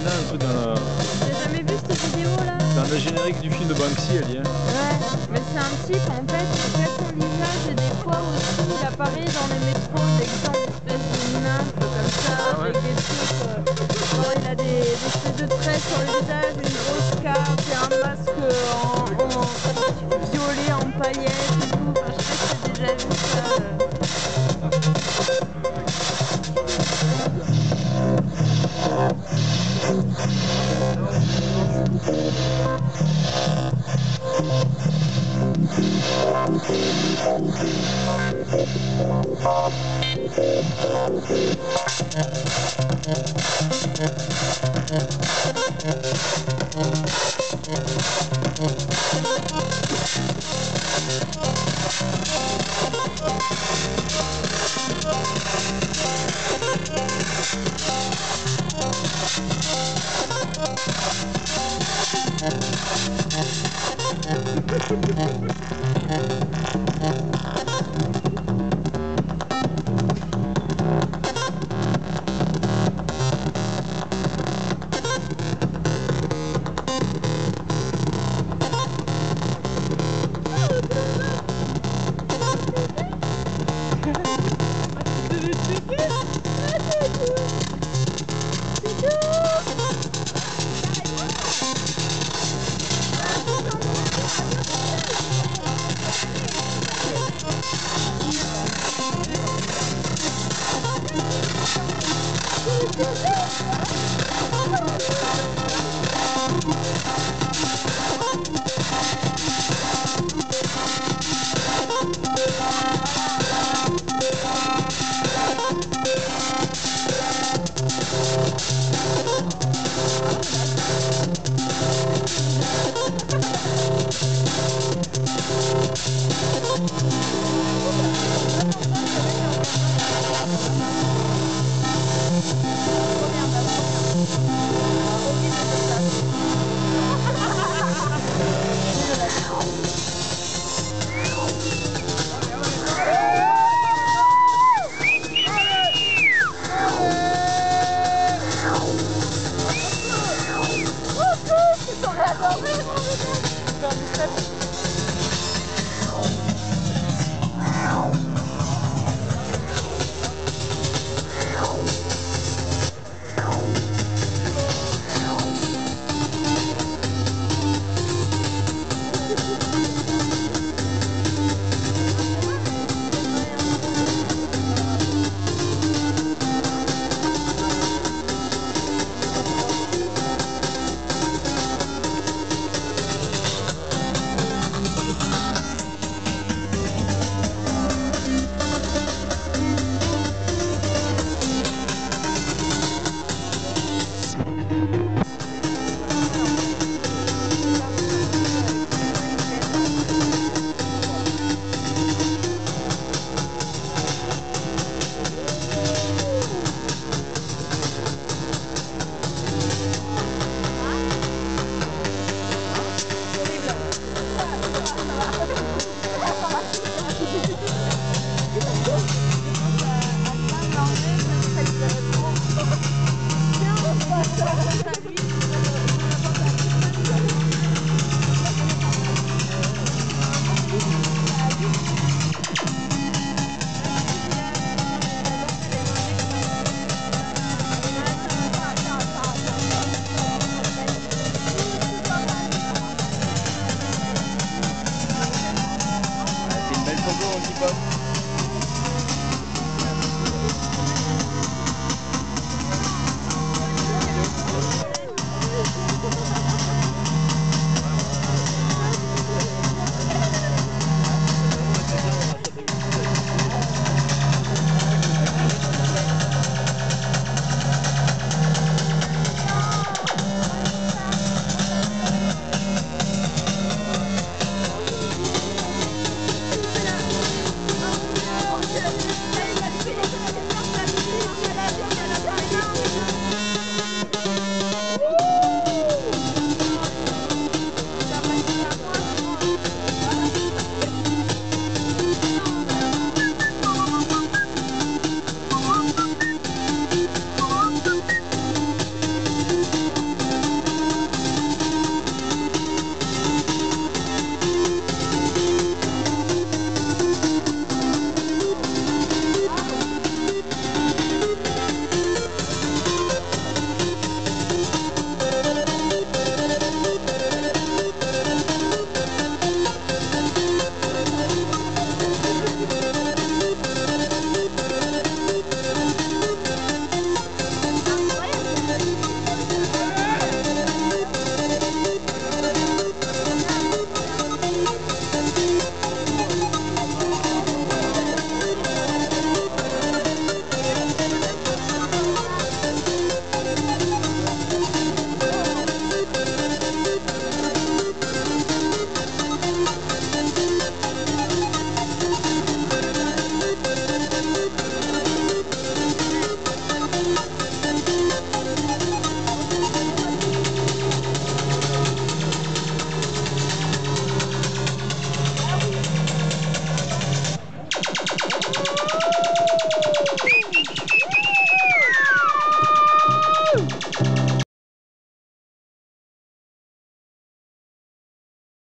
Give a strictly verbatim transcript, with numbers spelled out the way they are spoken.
là un peu dans la... J'ai jamais vu cette vidéo là. Dans le générique du film de Banksy, elle y est. Ouais, mais c'est un type en fait qui fait son visage et des fois aussi il apparaît dans les métros dès que c'est une espèce de nymphe comme ça, Ah ouais. avec des trucs. Euh, genre il a des, des espèces de traits sur le visage, une grosse cape et un masque en, en violet, en paillettes et tout. Enfin, je sais pas si t'as déjà vu ça. Euh.